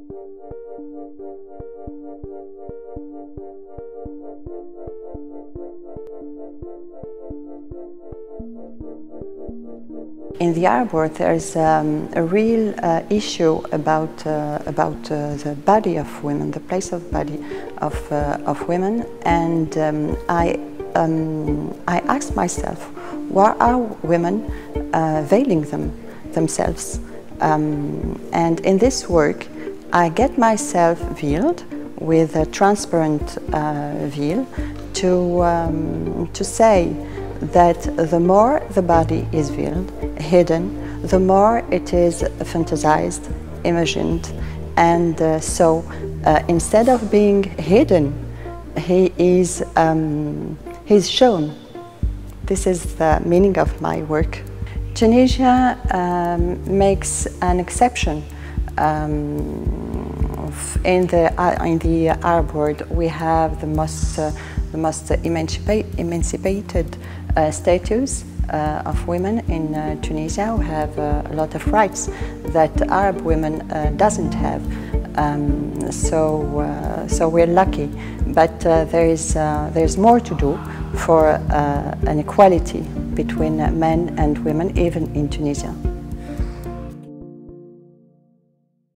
In the Arab world, there is a real issue about the body of women, the place of body of women, and I asked myself, why are women veiling themselves? And in this work, I get myself veiled with a transparent veil to say that the more the body is veiled, hidden, the more it is fantasized, imagined, and so instead of being hidden, he's shown. This is the meaning of my work. Tunisia makes an exception. In the Arab world, we have the most emancipated status of women in Tunisia, who have a lot of rights that Arab women doesn't have. So we're lucky, but there's more to do for an equality between men and women, even in Tunisia.